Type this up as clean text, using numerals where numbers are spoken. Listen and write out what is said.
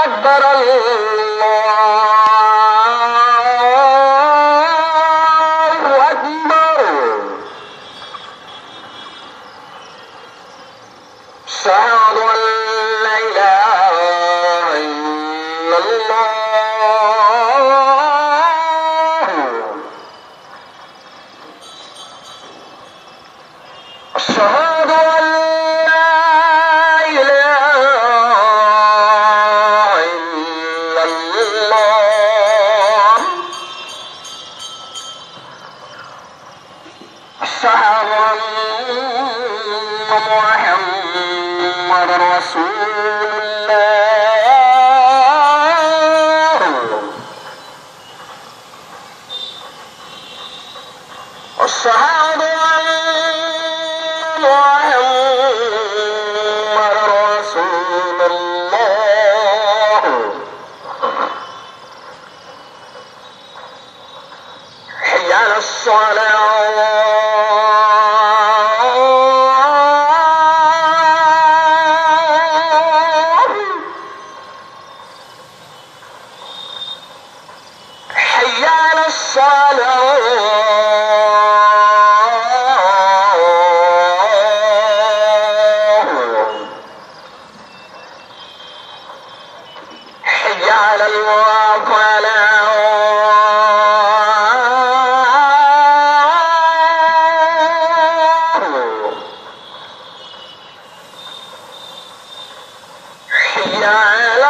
أكبر الله أكبر أشهد أن لا إله إلا الله أشهد أن لا إله إلا الله أشهد أن محمد رسول الله أشهد أن محمد رسول الله حي على الصلاة حي على الصلاة حي على الفلاح حي على